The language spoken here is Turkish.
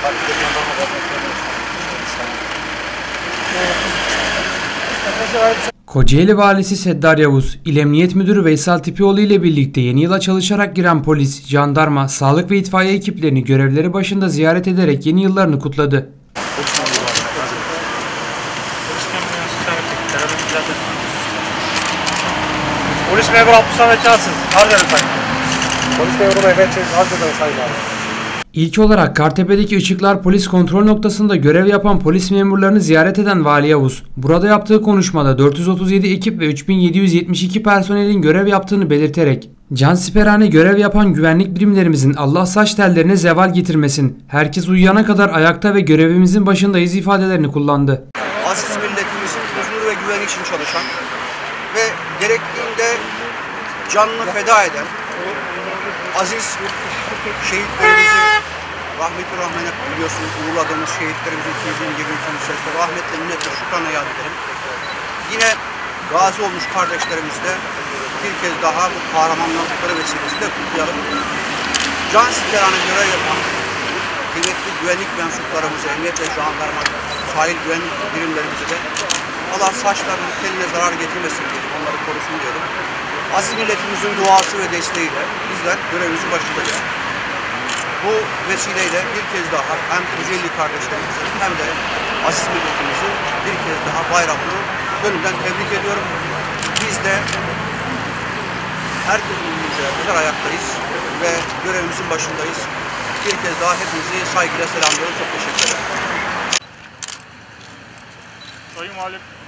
Kocaeli Valisi Seddar Yavuz, İl Emniyet Müdürü Veysel Tipioğlu ile birlikte yeni yıla çalışarak giren polis, jandarma, sağlık ve itfaiye ekiplerini görevleri başında ziyaret ederek yeni yıllarını kutladı. Polis memuru Abdülsamet Cansız, arz ederim sayın. Polis memuru Mehmet Çelik, arz ederim sayın abi. İlk olarak Kartepe'deki Işıklar Polis Kontrol Noktası'nda görev yapan polis memurlarını ziyaret eden Vali Yavuz, burada yaptığı konuşmada 437 ekip ve 3772 personelin görev yaptığını belirterek, cansiperhane görev yapan güvenlik birimlerimizin Allah saç tellerine zeval getirmesin, herkes uyuyana kadar ayakta ve görevimizin başındayız ifadelerini kullandı. Aziz milletimizin huzuru ve güveni için çalışan ve gerektiğinde canını feda eden aziz şehitlerimizi rahmeti rahmine biliyorsunuz uğurladığımız şehitlerimizi 2023 içerisinde rahmetle minnetle şükranla yad ederim. Yine gazi olmuş kardeşlerimizi de bir kez daha bu kahramanlıkları vesilesiyle kutlayalım. Cansiperhane görev yapan kıymetli güvenlik mensuplarımızı, emniyet ve jandarma, sahil güvenlik birimlerimize de Allah saçlarının teline zarar getirmesin diyelim, onları korusun diyelim. Aziz milletimizin duası ve desteğiyle bizler görevimizin başındayız. Bu vesileyle bir kez daha hem Kocaeli kardeşlerimizin hem de aziz milletimizi bir kez daha bayramını gönülden tebrik ediyorum. Biz de herkes uyuyunca kadar ayaktayız ve görevimizin başındayız. Bir kez daha hepinizi saygıyla selamlıyorum. Çok teşekkür ederim. Sayın Valim.